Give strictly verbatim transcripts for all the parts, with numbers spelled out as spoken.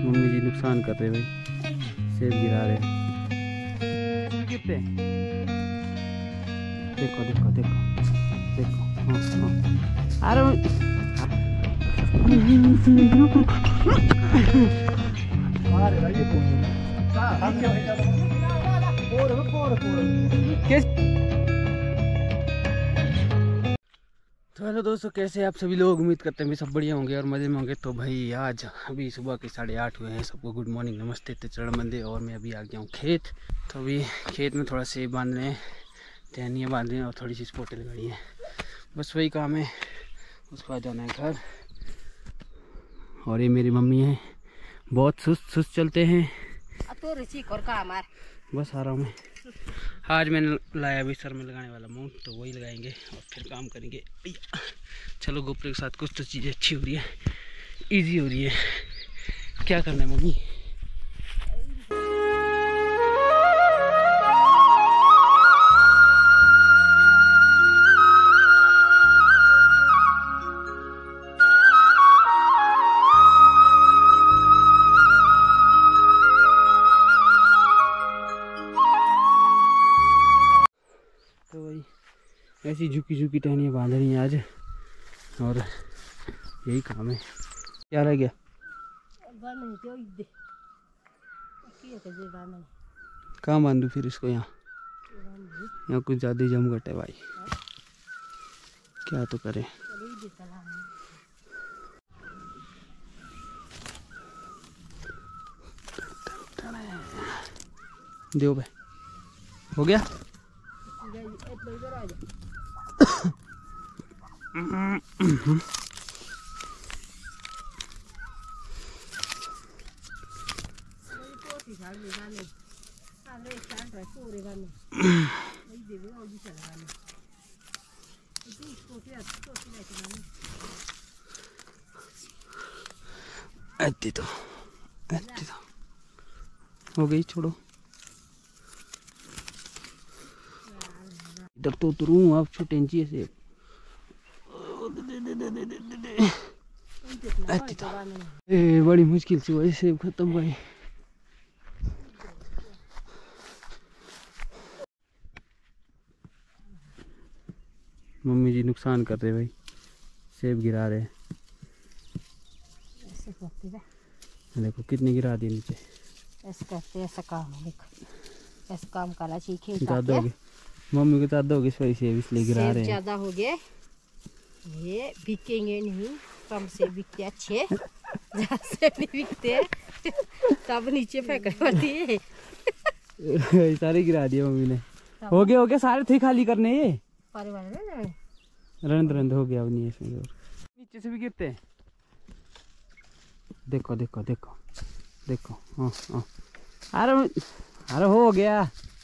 Mummy जी नुकसान कर रहे भाई, सेब गिरा रहे। कितने देखो देखो देखो देखो, हाँ हाँ। अरे तो हेलो दोस्तों, कैसे आप सभी लोग? उम्मीद करते हैं भी सब बढ़िया होंगे और मज़े में होंगे। तो भाई आज अभी सुबह के साढ़े आठ हुए हैं। सबको गुड मॉर्निंग, नमस्ते, ते चरण मंदिर। और मैं अभी आ गया हूँ खेत। तो अभी खेत में थोड़ा सेब बांध रहे हैं, टहनियाँ बांध रहे हैं और थोड़ी सी स्पोटें लगाई हैं। बस वही काम है। उसके बाद जाना है घर। और ये मेरी मम्मी है, बहुत सुस्त सुस्त चलते हैं। बस आ रहा हूँ मैं। आज मैंने लाया अभी सर में लगाने वाला माउंट, तो वही लगाएंगे और फिर काम करेंगे। चलो, गोप्रो के साथ कुछ तो चीज़ें अच्छी हो रही है, इजी हो रही है। क्या करना है मम्मी? तो वही ऐसी झुकी झुकी टहनियाँ बांध रही हैं आज, और यही काम है। क्या रह गया? कहाँ बांधू फिर इसको? यहाँ यहाँ कुछ ज़्यादा ही जमघट है भाई, क्या तो करें। दो भाई, हो गया। ऐती तो ऐती तो हो गई, छोड़ो। इधर तो उतरूँ आप टेंची से। ए, बड़ी मुश्किल से वही सेब खत्म भाई। मम्मी जी नुकसान कर रहे भाई, सेब गिरा रहे। ऐसे करते हैं, देखो कितने गिरा दिए नीचे। ऐसे करते, ऐसा काम है, देखो ऐसा काम करना सीखे। ज़्यादा हो गए मम्मी को, ज़्यादा हो गए इस वजह से इसलिए गिरा रहे हैं। ज़्यादा हो गए, ये बिकेंगे नहीं, कम से बिकते अच्छे, ज़्यादा से नहीं बिकते तब नीचे फेंक पड़ती है। सारे गिरा दिए मम्मी ने। हो गए हो गए सारे थे खाली करने, ये रंद रंद हो गया। अब नहीं इसमें, नीचे से भी गिरते हैं। देखो देखो देखो देखो, हाँ हाँ। अरे अरे हो गया।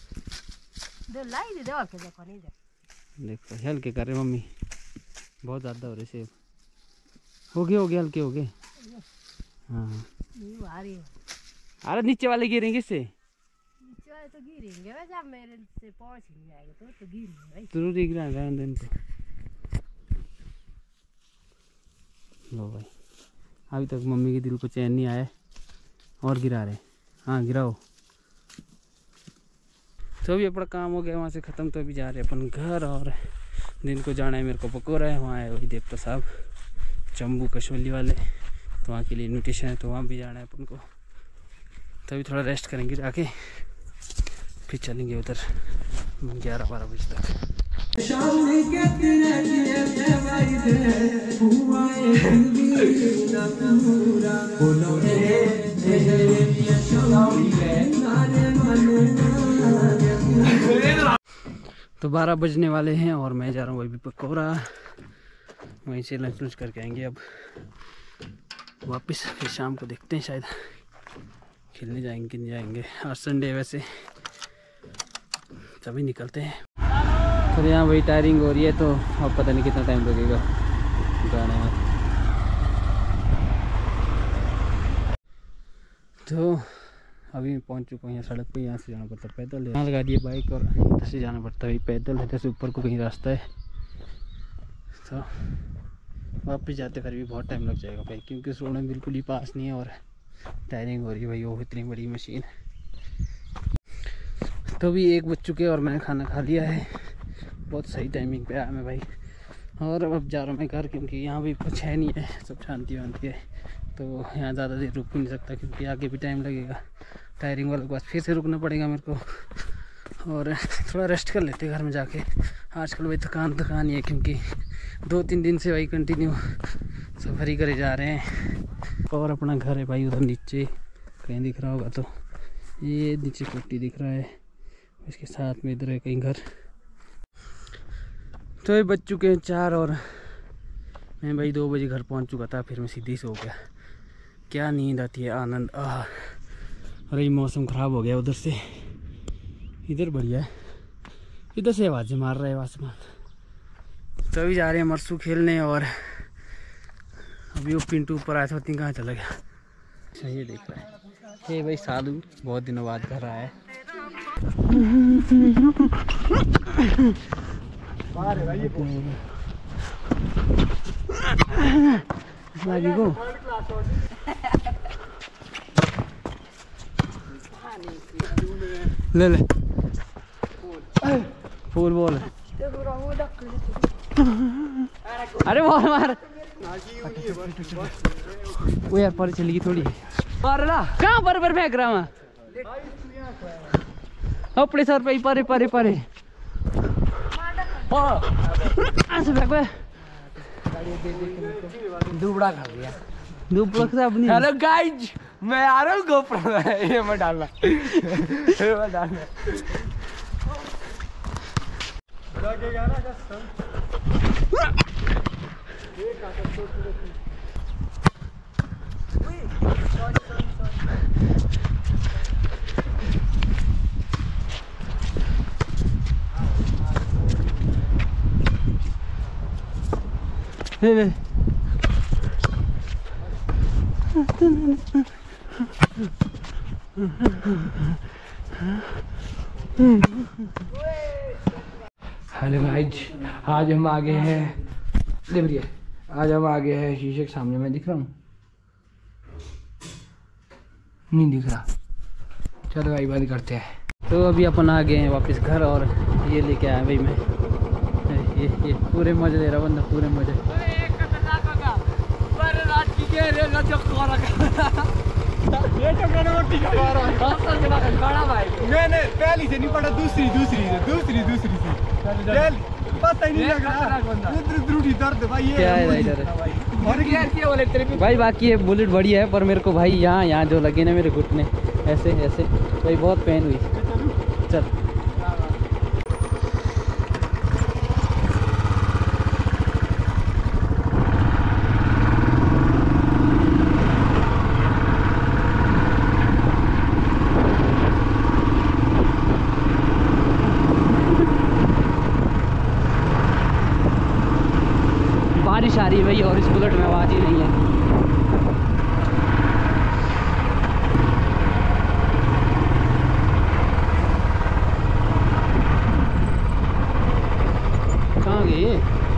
देखो हल्के कर रहे मम्मी, बहुत ज़्यादा हो रहे सेब। हो गए हो गए, हल्के हो गए। हाँ, अरे नीचे वाले गिरेंगे इससे। नीचे वाले तो गिरेंगे, जब मेरे से पहुंच नहीं जाएगा तो तो गिरेंगे भाई। जरूर दिख रहा है दिन तो। लो भाई, अभी तक मम्मी के दिल को चैन नहीं आया और गिरा रहे। हाँ गिराओ। तो अभी अपना काम हो गया वहाँ से ख़त्म। तो अभी जा रहे अपन घर, और दिन को जाना है मेरे को पकोरा है। वहाँ है वही देवता साहब जम्बू कशोली वाले, तो वहाँ के लिए इन्विटेशन है, तो वहाँ भी जाना है अपन को। तो अभी थोड़ा रेस्ट करेंगे जाके, फिर चलेंगे उधर ग्यारह बारह बजे तक। तो बारह बजने वाले हैं और मैं जा रहा हूँ वही भी पकोरा। वहीं से लंच लंच करके आएंगे अब वापस। फिर शाम को देखते हैं, शायद खेलने जाएंगे कि नहीं जाएंगे। आज संडे वैसे तभी निकलते हैं। तो यहाँ वही टायरिंग हो रही है, तो अब पता नहीं कितना टाइम लगेगा जाने में। तो अभी पहुँच चुका हूँ यहाँ सड़क पे। यहाँ से जाना पड़ता है पैदल, यहाँ लगा दिए बाइक, और इधर से जाना पड़ता है पैदल। इधर से ऊपर को कहीं रास्ता है, तो वापस जाते फिर भी बहुत टाइम लग जाएगा भाई, क्योंकि रोड में बिल्कुल ही पास नहीं है और टायरिंग हो रही है भाई, वो इतनी बड़ी मशीन। तो भी एक बज चुके और मैंने खाना खा लिया है, बहुत सही टाइमिंग पे आया मैं भाई। और अब जा रहा हूँ मैं घर, क्योंकि यहाँ भी कुछ है नहीं है, सब शांति वांति है। तो यहाँ ज़्यादा देर रुक भी नहीं सकता, क्योंकि आगे भी टाइम लगेगा। टायरिंग वाले के पास फिर से रुकना पड़ेगा मेरे को, और थोड़ा रेस्ट कर लेते घर में जाके। आजकल भाई थकान थकान ही है, क्योंकि दो तीन दिन से भाई कंटिन्यू सफर ही करे जा रहे हैं। और अपना घर है भाई उधर नीचे, कहीं दिख रहा होगा तो, ये नीचे कुट्टी दिख रहा है, इसके साथ में इधर है कहीं घर। तो ये बज चुके हैं चार, और मैं भाई दो बजे घर पहुंच चुका था, फिर मैं सीधी सो गया। क्या नींद आती है, आनंद। आह, अरे ये मौसम ख़राब हो गया उधर से, इधर बढ़िया है, इधर से आवाज़ें मार रहा है आसमान। तो अभी जा रहे हैं मरसू खेलने, और अभी वो पिंटू ऊपर आया था, तीन कहाँ चला गया। अच्छा ये देख रहा है ये भाई सालू, बहुत दिनों बाद घर आया है। लागी को ले ले फूल बोल, अरे बॉल मार। वो यार पर चली थोड़ी, कहाँ पर पर फेंक रहा हूँ अपने सर पे, परे परे परे दुबड़ा खा गया, दुबड़ा से अपनी। हेलो गाइज, मैं आ रहा हूँ गोप्रो में, ये मत डालना, ये मत डालना। लगेगा ना कसम। ले ले हेलो गाइज, आज हम आ गए हैं, ले भैया, आज हम आ गए हैं शीशे के सामने। मैं दिख रहा हूँ? नहीं दिख रहा। चलो भाई बंद करते हैं। तो अभी अपन आ गए हैं वापस घर, और ये लेके आया भाई मैं, ये ये पूरे मजे ले रहा बंदा, पूरे मजे। मैंने पहली से नहीं पढ़ा, दूसरी दूसरी से दूसरी दूसरी से पता ही नहीं लग रहा। दर्द भाई, ये क्या है इधर भाई? बाकी ये बुलेट बढ़िया है, पर मेरे को भाई यहाँ यहाँ जो लगे ना मेरे घुटने ऐसे ऐसे, भाई बहुत पेन हुई। चल बारिश आ रही है भाई, और इस बुलेट में आवाज़ ही नहीं है। कहाँ गई?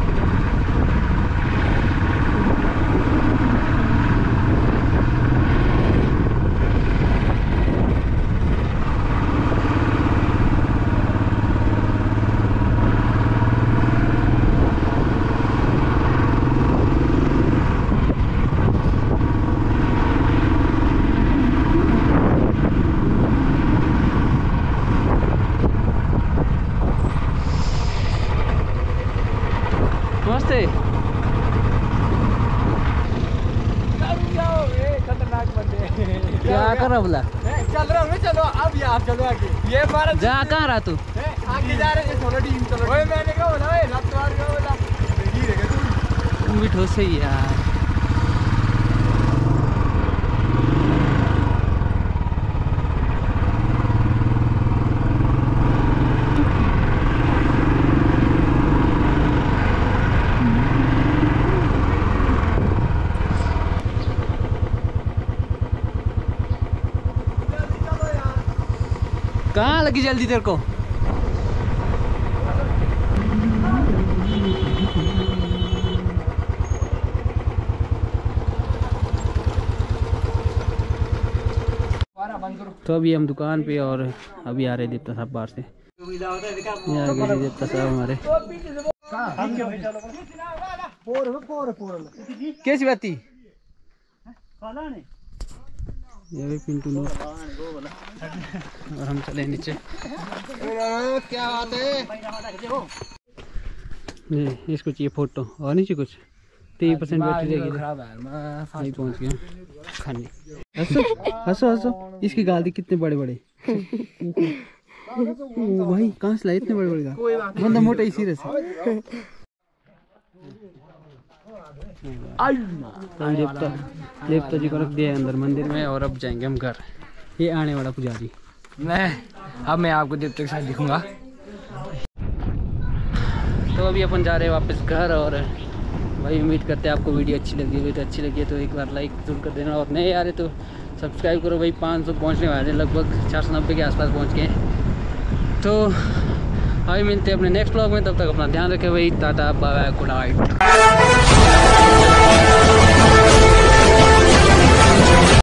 नमस्ते। खतरनाक बंदे, क्या कर रहा बोला? चल रहा हूँ, चलो अब यार, चलो आगे। ये मारा जा, कहाँ रहा तू? आगे जा रहे हैं, सोलह टीम। चलो ओए, मैंने क्या बोला, ओए लतवार क्या बोला, गिरेगा तू। तुम भी ठोस ही यार। कहाँ लगी जल्दी तेरे को? तो अभी हम दुकान पे और अभी आ रहे देवता साहब बाहर से। ये आ गए देवता साहब हमारे। कैसी बात थी ये भी पिंटू नो और हम चले नीचे। क्या बात है ये इसको चाहिए फोटो और नीचे कुछ तीन परसेंट बैटरी रहेगी। नहीं पहुंच गया खाने। हंसो हंसो हंसो इसकी गाल दी कितने बड़े बड़े। ओ भाई कहाँ से लाए इतने बड़े बड़े गाल। बंदा मोटा ही सीरियस है। तो देवता देवता जी को रख दिया अंदर मंदिर में और अब जाएंगे हम घर। ये आने वाला पुजारी मैं अब मैं आपको देवता के साथ दिखूंगा। तो अभी अपन जा रहे हैं वापस घर और भाई उम्मीद करते हैं आपको वीडियो अच्छी लगी हुई तो अच्छी लगी है तो एक बार लाइक जरूर कर देना और नए आ रहे तो सब्सक्राइब करो भाई। पाँच सौ पहुँचने वाले लगभग चार सौ नब्बे के आसपास पहुँच गए। तो अभी मिलते हैं अपने नेक्स्ट ब्लॉग में, तब तक अपना ध्यान रखें भाई। Tata bye bye good night.